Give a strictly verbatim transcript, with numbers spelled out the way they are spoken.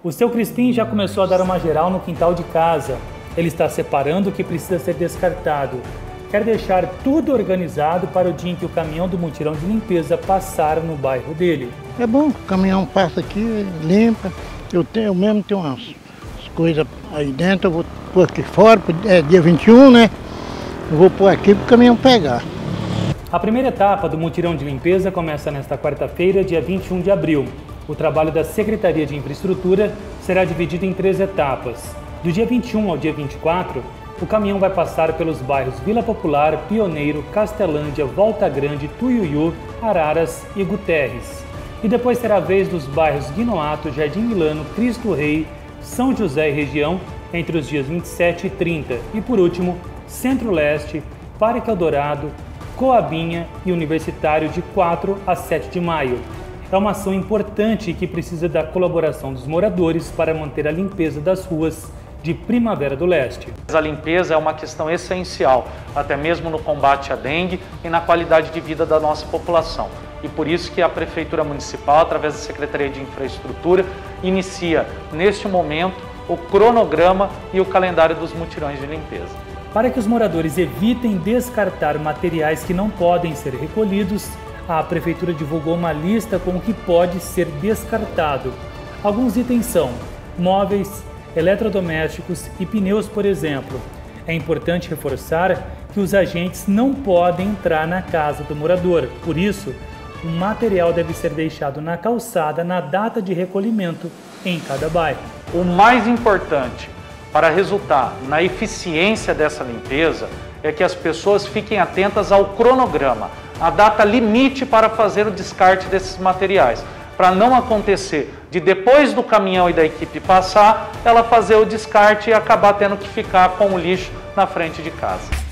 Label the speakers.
Speaker 1: O seu Crispim já começou a dar uma geral no quintal de casa. Ele está separando o que precisa ser descartado. Quer deixar tudo organizado para o dia em que o caminhão do mutirão de limpeza passar no bairro dele.
Speaker 2: É bom, o caminhão passa aqui, limpa. Eu, tenho, eu mesmo tenho umas, umas coisas aí dentro, eu vou pôr aqui fora, é dia vinte e um, né? Eu vou pôr aqui para o caminhão pegar.
Speaker 1: A primeira etapa do mutirão de limpeza começa nesta quarta-feira, dia vinte e um de abril. O trabalho da Secretaria de Infraestrutura será dividido em três etapas. Do dia vinte e um ao dia vinte e quatro, o caminhão vai passar pelos bairros Vila Popular, Pioneiro, Castelândia, Volta Grande, Tuiuiu, Araras e Guterres. E depois terá a vez dos bairros Guinoato, Jardim Milano, Cristo Rei, São José e região, entre os dias vinte e sete e trinta. E por último, Centro-Leste, Parque Eldorado, Coabinha e Universitário de quatro a sete de maio. É uma ação importante que precisa da colaboração dos moradores para manter a limpeza das ruas de Primavera do Leste.
Speaker 3: A limpeza é uma questão essencial, até mesmo no combate à dengue e na qualidade de vida da nossa população. E por isso que a Prefeitura Municipal, através da Secretaria de Infraestrutura, inicia, neste momento, o cronograma e o calendário dos mutirões de limpeza.
Speaker 1: Para que os moradores evitem descartar materiais que não podem ser recolhidos, a Prefeitura divulgou uma lista com o que pode ser descartado. Alguns itens são móveis, eletrodomésticos e pneus, por exemplo. É importante reforçar que os agentes não podem entrar na casa do morador. Por isso, o material deve ser deixado na calçada na data de recolhimento em cada bairro.
Speaker 3: O mais importante para resultar na eficiência dessa limpeza é que as pessoas fiquem atentas ao cronograma, a data limite para fazer o descarte desses materiais, para não acontecer de depois do caminhão e da equipe passar, ela fazer o descarte e acabar tendo que ficar com o lixo na frente de casa.